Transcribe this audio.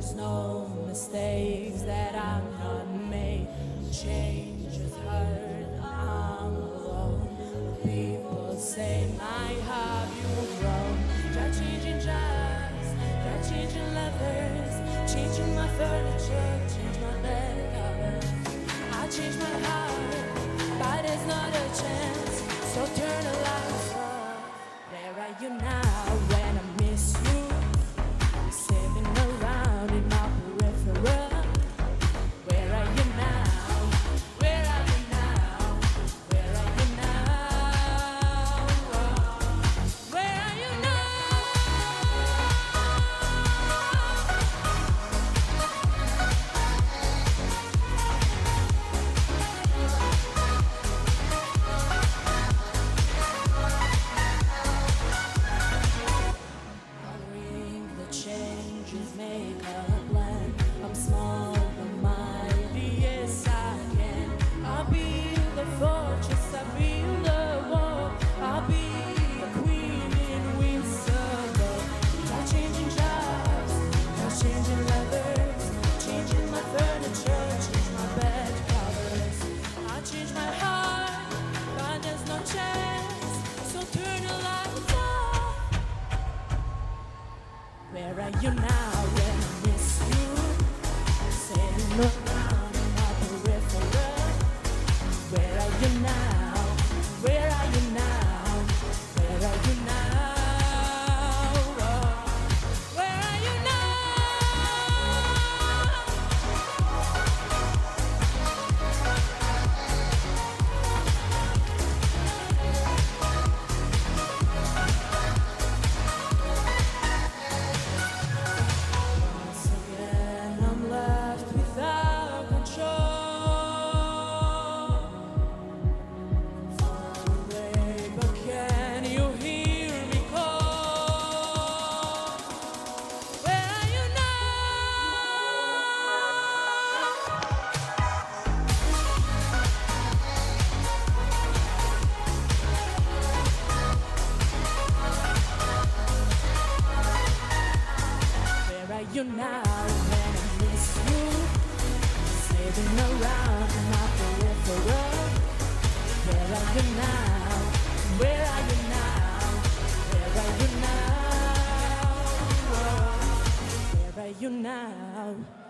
There's no mistakes that I'm not made. Change is hard, I'm alone. People say, my, have you grown? Try changing jobs, try changing lovers, changing my furniture, change my bed covers. I change my heart, but it's not a chance. So turn the lights off. Where are you now when I miss you? Sailing around in my peripheral. Where are you now? Where are you now? Where are you now? Where are you now? I'll ring the changes, make a plan. I'm small but mighty, yes I can. I'll build the fortress, I'll build the wall. I'll be a queen in Windsor. Try changing jobs, try changing lovers, changing my furniture, change my bed covers. I change my heart, but there's no chance. So turn the lights off. Where are you now when I miss you? Sailing around in my peripheral. Where are you now? Where are you now? Where are you now? Where are you now? Once again, I'm left without control. Far away, but can you hear me call? Where are you now? Where are you now when I miss you? Sailing around in my peripheral. Where are you now? Where are you now? Where are you now? Where are you now?